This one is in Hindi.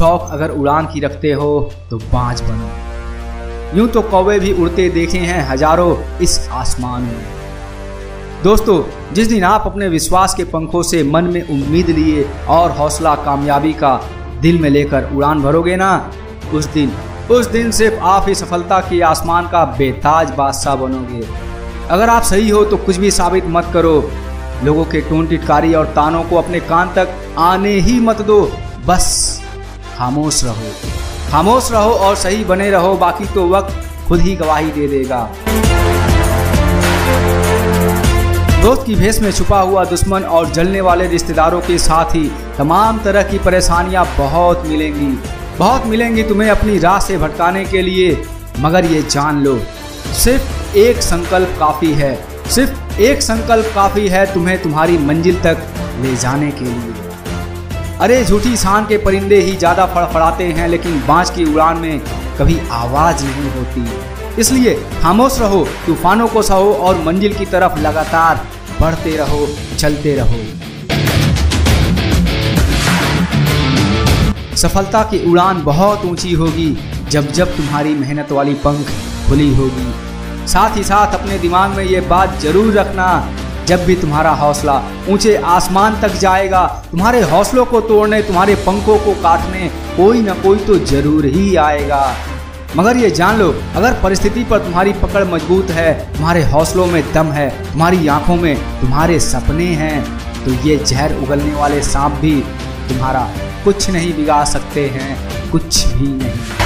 शौक अगर उड़ान की रखते हो तो बाज बनो। यूं तो कौवे भी उड़ते देखे हैं हजारों इस आसमान में। दोस्तों, जिस दिन आप अपने विश्वास के पंखों से मन में उम्मीद लिए और हौसला कामयाबी का दिल में लेकर उड़ान भरोगे ना, उस दिन सिर्फ आप ही सफलता के आसमान का बेताज बादशाह बनोगे। अगर आप सही हो तो कुछ भी साबित मत करो। लोगों के टोन टिटकारी और तानों को अपने कान तक आने ही मत दो। बस खामोश रहो और सही बने रहो। बाकी तो वक्त खुद ही गवाही दे देगा। दोस्त की भेष में छुपा हुआ दुश्मन और जलने वाले रिश्तेदारों के साथ ही तमाम तरह की परेशानियां बहुत मिलेंगी तुम्हें अपनी राह से भटकाने के लिए। मगर ये जान लो, सिर्फ एक संकल्प काफी है तुम्हें तुम्हारी मंजिल तक ले जाने के लिए। अरे झूठी शान के परिंदे ही ज्यादा फड़फड़ाते हैं, लेकिन बाज की उड़ान में कभी आवाज नहीं होती। इसलिए खामोश रहो, तूफानों को सहो और मंजिल की तरफ लगातार बढ़ते रहो, चलते रहो। सफलता की उड़ान बहुत ऊंची होगी जब तुम्हारी मेहनत वाली पंख खुली होगी। साथ ही साथ अपने दिमाग में ये बात जरूर रखना, जब भी तुम्हारा हौसला ऊंचे आसमान तक जाएगा, तुम्हारे हौसलों को तोड़ने, तुम्हारे पंखों को काटने कोई ना कोई तो जरूर ही आएगा। मगर ये जान लो, अगर परिस्थिति पर तुम्हारी पकड़ मजबूत है, तुम्हारे हौसलों में दम है, तुम्हारी आंखों में तुम्हारे सपने हैं, तो ये जहर उगलने वाले सांप भी तुम्हारा कुछ नहीं बिगाड़ सकते हैं, कुछ भी नहीं।